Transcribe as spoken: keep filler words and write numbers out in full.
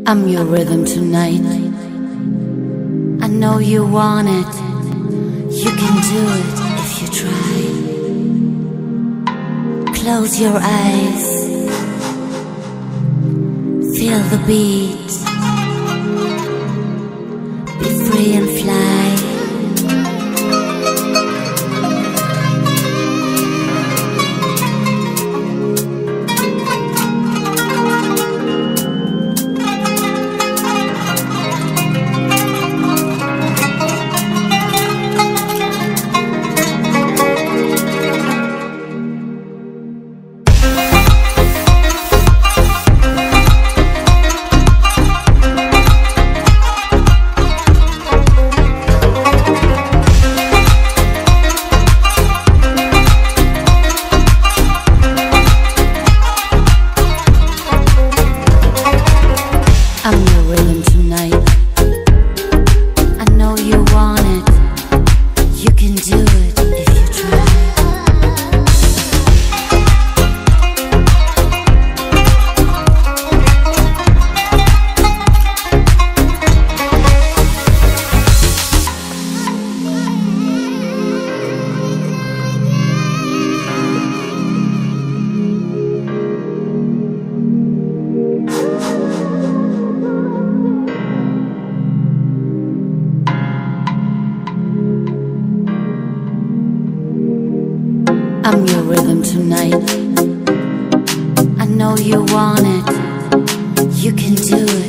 I'm your rhythm tonight. I know you want it. You can do it if you try. Close your eyes. Feel the beat. Be free and fly. I'm your rhythm tonight. I know you want it. You can do it if you try. I'm your rhythm tonight. I know you want it. You can do it.